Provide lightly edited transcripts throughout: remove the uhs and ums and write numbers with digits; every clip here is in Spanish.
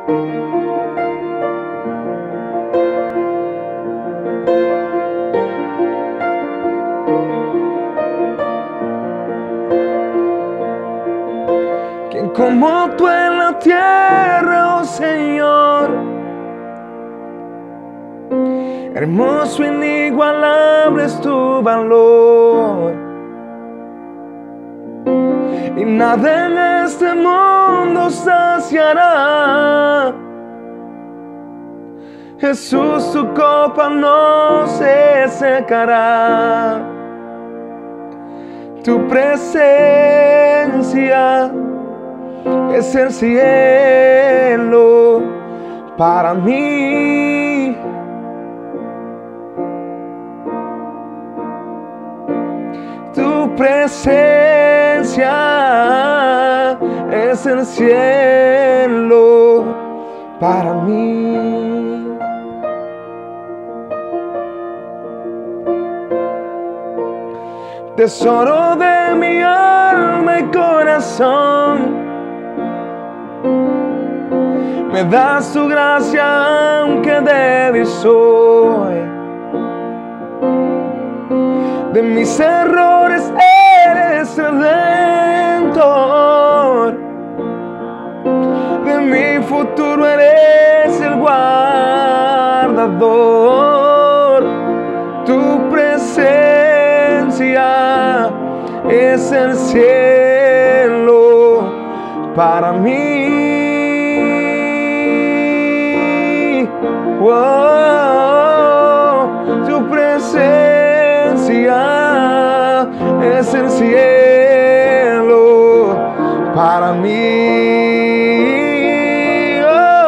¿Quién como tú en la tierra, oh Señor? Hermoso, inigualable es tu valor, y nada en este mundo saciará. Jesús, tu copa no se secará. Tu presencia es el cielo para mí. Tu presencia es el cielo para mí. Tesoro de mi alma y corazón, me das tu gracia aunque débil soy. De mis errores eres redentor, de mi futuro eres el guardador. Tu presencia es el cielo para mí. Oh, tu presencia es el cielo para mí.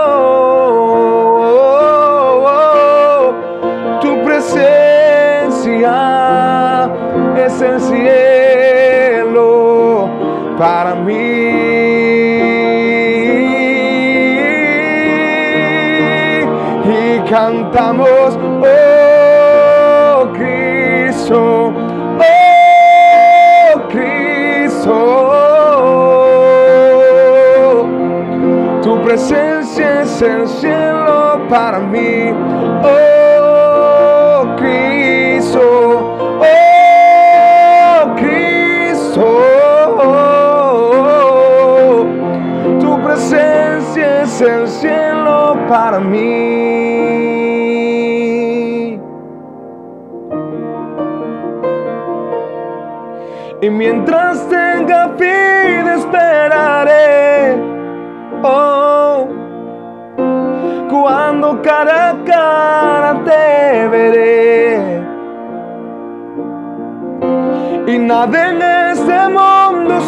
Oh, tu presencia es el cielo para mí. Y cantamos, oh Cristo, oh Cristo, tu presencia es el cielo para mí. Oh Cristo, oh Cristo, tu presencia es el cielo para mí. Y mientras tenga vida esperaré, oh, cuando cara a cara te veré. Y nada en este mundo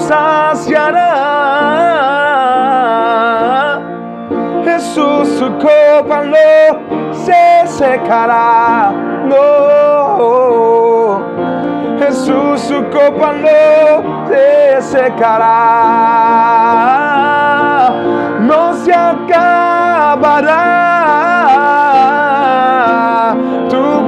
saciará. Jesús, su copa no se secará. No, Jesús, su copa no se secará. No se acabará. Tu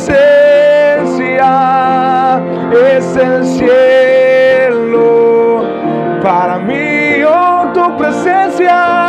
presencia es el cielo para mí. Oh, tu presencia